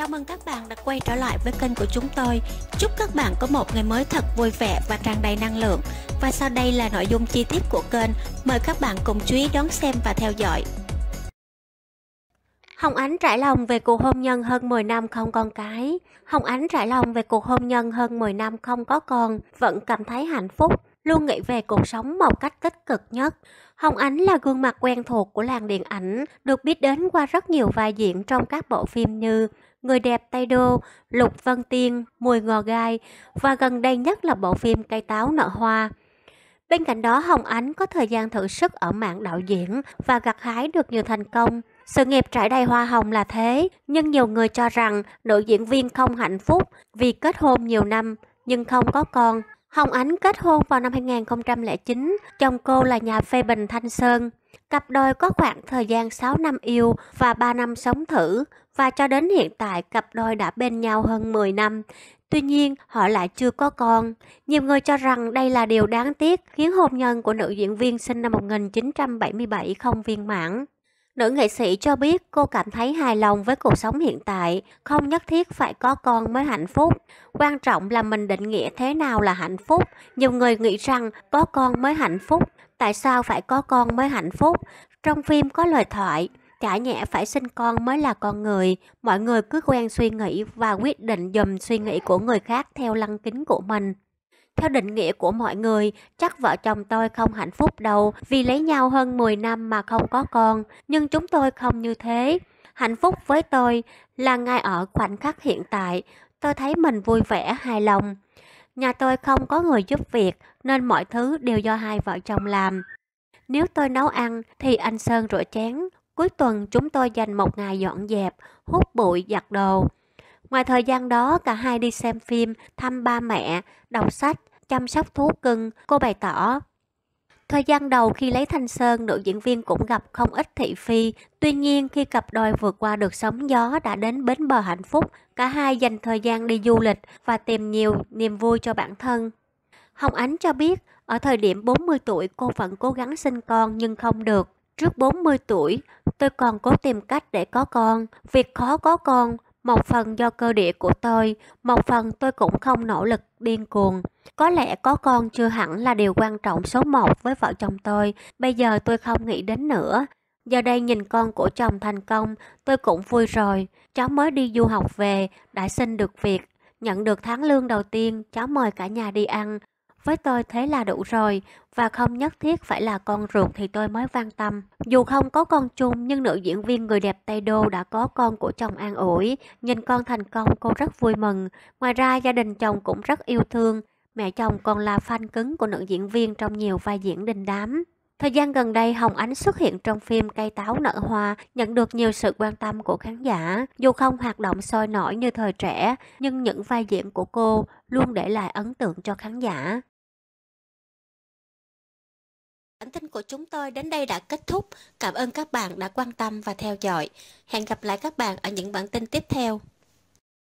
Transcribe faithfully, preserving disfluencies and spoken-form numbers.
Chào mừng các bạn đã quay trở lại với kênh của chúng tôi. Chúc các bạn có một ngày mới thật vui vẻ và tràn đầy năng lượng. Và sau đây là nội dung chi tiết của kênh. Mời các bạn cùng chú ý đón xem và theo dõi. Hồng Ánh trải lòng về cuộc hôn nhân hơn mười năm không con cái. Hồng Ánh trải lòng về cuộc hôn nhân hơn mười năm không có con, vẫn cảm thấy hạnh phúc, luôn nghĩ về cuộc sống một cách tích cực nhất. Hồng Ánh là gương mặt quen thuộc của làng điện ảnh, được biết đến qua rất nhiều vai diễn trong các bộ phim như Người đẹp Tây Đô, Lục Vân Tiên, Mùi ngò gai và gần đây nhất là bộ phim Cây táo nở hoa. Bên cạnh đó, Hồng Ánh có thời gian thử sức ở mảng đạo diễn và gặt hái được nhiều thành công. Sự nghiệp trải đầy hoa hồng là thế, nhưng nhiều người cho rằng nữ diễn viên không hạnh phúc vì kết hôn nhiều năm nhưng không có con. Hồng Ánh kết hôn vào năm hai nghìn không trăm lẻ chín, chồng cô là nhà phê bình Thanh Sơn. Cặp đôi có khoảng thời gian sáu năm yêu và ba năm sống thử, và cho đến hiện tại cặp đôi đã bên nhau hơn mười năm. Tuy nhiên, họ lại chưa có con. Nhiều người cho rằng đây là điều đáng tiếc, khiến hôn nhân của nữ diễn viên sinh năm một nghìn chín trăm bảy mươi bảy không viên mãn. Nữ nghệ sĩ cho biết cô cảm thấy hài lòng với cuộc sống hiện tại, không nhất thiết phải có con mới hạnh phúc. Quan trọng là mình định nghĩa thế nào là hạnh phúc. Nhiều người nghĩ rằng có con mới hạnh phúc. Tại sao phải có con mới hạnh phúc? Trong phim có lời thoại, chả nhẽ phải sinh con mới là con người. Mọi người cứ quen suy nghĩ và quyết định dùm suy nghĩ của người khác theo lăng kính của mình. Theo định nghĩa của mọi người, chắc vợ chồng tôi không hạnh phúc đâu vì lấy nhau hơn mười năm mà không có con. Nhưng chúng tôi không như thế. Hạnh phúc với tôi là ngay ở khoảnh khắc hiện tại. Tôi thấy mình vui vẻ, hài lòng. Nhà tôi không có người giúp việc nên mọi thứ đều do hai vợ chồng làm. Nếu tôi nấu ăn thì anh Sơn rửa chén. Cuối tuần chúng tôi dành một ngày dọn dẹp, hút bụi, giặt đồ. Ngoài thời gian đó, cả hai đi xem phim, thăm ba mẹ, đọc sách, chăm sóc thú cưng. Cô bày tỏ, thời gian đầu khi lấy Thanh Sơn, nữ diễn viên cũng gặp không ít thị phi. Tuy nhiên, khi cặp đôi vượt qua được sóng gió đã đến bến bờ hạnh phúc, cả hai dành thời gian đi du lịch và tìm nhiều niềm vui cho bản thân. Hồng Ánh cho biết, ở thời điểm bốn mươi tuổi cô vẫn cố gắng sinh con nhưng không được. Trước bốn mươi tuổi, tôi còn cố tìm cách để có con. Việc khó có con, một phần do cơ địa của tôi, một phần tôi cũng không nỗ lực điên cuồng. Có lẽ có con chưa hẳn là điều quan trọng số một với vợ chồng tôi, bây giờ tôi không nghĩ đến nữa. Giờ đây nhìn con của chồng thành công, tôi cũng vui rồi. Cháu mới đi du học về, đã xin được việc, nhận được tháng lương đầu tiên, cháu mời cả nhà đi ăn. Với tôi thế là đủ rồi, và không nhất thiết phải là con ruột thì tôi mới quan tâm. Dù không có con chung nhưng nữ diễn viên Người đẹp Tây Đô đã có con của chồng an ủi. Nhìn con thành công cô rất vui mừng. Ngoài ra gia đình chồng cũng rất yêu thương. Mẹ chồng còn là fan cứng của nữ diễn viên trong nhiều vai diễn đình đám. Thời gian gần đây, Hồng Ánh xuất hiện trong phim Cây táo nở hoa, nhận được nhiều sự quan tâm của khán giả. Dù không hoạt động sôi nổi như thời trẻ, nhưng những vai diễn của cô luôn để lại ấn tượng cho khán giả. Bản tin của chúng tôi đến đây đã kết thúc. Cảm ơn các bạn đã quan tâm và theo dõi. Hẹn gặp lại các bạn ở những bản tin tiếp theo.